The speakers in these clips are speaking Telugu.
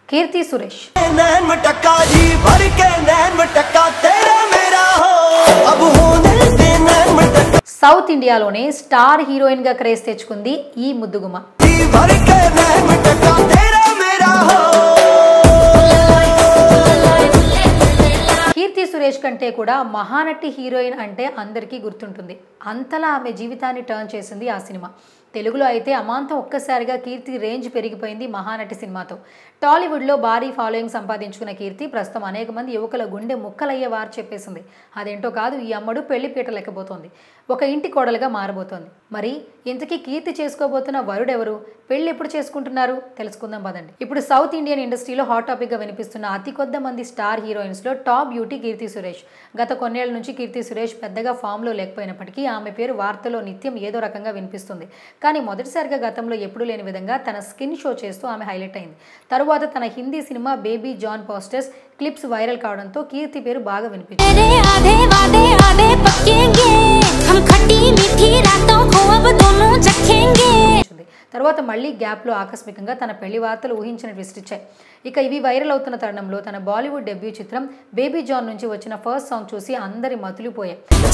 కీర్తి సురేష్ సౌత్ ఇండియాలోనే స్టార్ హీరోయిన్ గా క్రేజ్ తెచ్చుకుంది ఈ ముద్దుగుమ. కీర్తి సురేష్ కంటే కూడా మహానటి హీరోయిన్ అంటే అందరికీ గుర్తుంటుంది. అంతలా ఆమె జీవితాన్ని టర్న్ చేసింది ఆ సినిమా. తెలుగులో అయితే అమాంతం ఒక్కసారిగా కీర్తి రేంజ్ పెరిగిపోయింది మహానటి సినిమాతో. టాలీవుడ్లో భారీ ఫాలోయింగ్ సంపాదించుకున్న కీర్తి ప్రస్తుతం అనేక మంది యువకుల గుండె ముక్కలయ్యే వారు చెప్పేసింది. అదేంటో కాదు, ఈ అమ్మడు పెళ్లి పీట లెక్కబోతోంది, ఒక ఇంటి కోడలుగా మారబోతోంది. మరి ఇంతకీ కీర్తి చేసుకోబోతున్న వరుడెవరు, పెళ్లి ఎప్పుడు చేసుకుంటున్నారు తెలుసుకుందాం పదండి. ఇప్పుడు సౌత్ ఇండియన్ ఇండస్ట్రీలో హాట్ టాపిక్ గా వినిపిస్తున్న అతి కొద్ది మంది స్టార్ హీరోయిన్స్ లో టాప్ బ్యూటీ కీర్తి సురేష్. గత కొన్నేళ్ల నుంచి కీర్తి సురేష్ పెద్దగా ఫామ్ లో లేకపోయినప్పటికీ ఆమె పేరు వార్తలో నిత్యం ఏదో రకంగా వినిపిస్తుంది. కానీ మొదటిసారిగా గతంలో ఎప్పుడూ లేని విధంగా తన స్కిన్ షో చేస్తూ ఆమె హైలైట్ అయింది. తరువాత తన Hindi cinema Baby John posters clips viral కావడంతో కీర్తి పేరు బాగా వినిపించింది. తర్వాత మళ్ళీ గ్యాప్ లో ఆకస్మికంగా తన పెళ్లి వార్తలు ఊహించిన ట్విస్ట్ ఇచ్చాయి. ఇక ఇవి వైరల్ అవుతున్న తరుణంలో తన బాలీవుడ్ డెబ్యూ చిత్రం బేబీ జాన్ నుంచి వచ్చిన ఫస్ట్ సాంగ్ చూసి అందరి మతులిపోయాయి.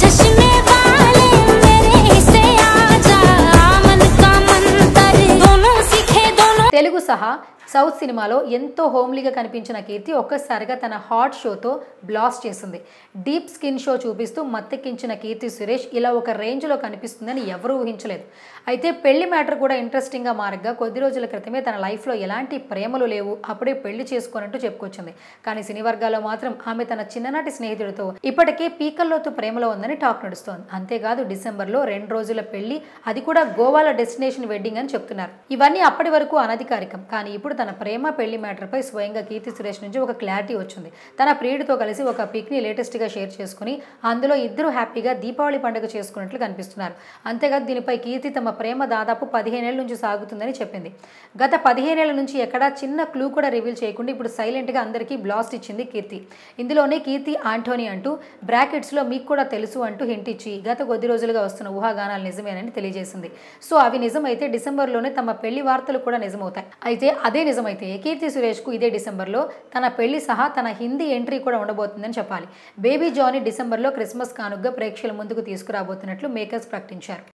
తెలుగు సహా సౌత్ సినిమాలో ఎంతో హోమ్లీగా కనిపించిన కీర్తి ఒక్కసారిగా తన హాట్ షోతో బ్లాస్ట్ చేసింది. డీప్ స్కిన్ షో చూపిస్తూ మత్తెక్కించిన కీర్తి సురేష్ ఇలా ఒక రేంజ్లో కనిపిస్తుందని ఎవరూ ఊహించలేదు. అయితే పెళ్లి మ్యాటర్ కూడా ఇంట్రెస్టింగ్గా మారగా కొద్ది రోజుల క్రితమే తన లైఫ్లో ఎలాంటి ప్రేమలు లేవు, అప్పుడే పెళ్లి చేసుకోనంటూ చెప్పుకొచ్చింది. కానీ సినీ వర్గాల్లో మాత్రం ఆమె తన చిన్ననాటి స్నేహితుడితో ఇప్పటికే పీకల్లోతు ప్రేమలో ఉందని టాక్ నడుస్తోంది. అంతేకాదు డిసెంబర్లో 2 రోజుల పెళ్లి, అది కూడా గోవాలో డెస్టినేషన్ వెడ్డింగ్ అని చెప్తున్నారు. ఇవన్నీ అప్పటి వరకు అనధికారికం. కానీ ఇప్పుడు తన ప్రేమ పెళ్లి మ్యాటర్ పై స్వయంగా కీర్తి సురేష్ నుంచి ఒక క్లారిటీ వచ్చింది. తన ప్రియుడితో కలిసి ఒక పిక్ ని లేటెస్ట్ గా షేర్ చేసుకుని అందులో ఇద్దరు హ్యాపీగా దీపావళి పండుగ చేసుకున్నట్లు కనిపిస్తున్నారు. అంతేకాదు దీనిపై కీర్తి తమ ప్రేమ దాదాపు 15 ఏళ్ల నుంచి సాగుతుందని చెప్పింది. గత 15 ఏళ్ల నుంచి ఎక్కడా చిన్న క్లూ కూడా రివీల్ చేయకుండా ఇప్పుడు సైలెంట్ గా అందరికీ బ్లాస్ట్ ఇచ్చింది కీర్తి. ఇందులోనే కీర్తి ఆంటోనీ అంటూ బ్రాకెట్స్ లో మీకు కూడా తెలుసు అంటూ హింట్ ఇచ్చి గత కొద్ది రోజులుగా వస్తున్న ఊహాగానాలు నిజమేనని తెలియజేసింది. సో అవి నిజమైతే డిసెంబర్లోనే తమ పెళ్లి వార్తలు కూడా నిజమవుతాయి. అయితే అదే నిజమైతే కీర్తి సురేష్ కు ఇదే డిసెంబర్లో తన పెళ్లి సహా తన హిందీ ఎంట్రీ కూడా ఉండబోతుందని చెప్పాలి. బేబీ జానీ డిసెంబర్లో క్రిస్మస్ కానుగ్గా ప్రేక్షకుల ముందుకు తీసుకురాబోతున్నట్లు మేకర్స్ ప్రకటించారు.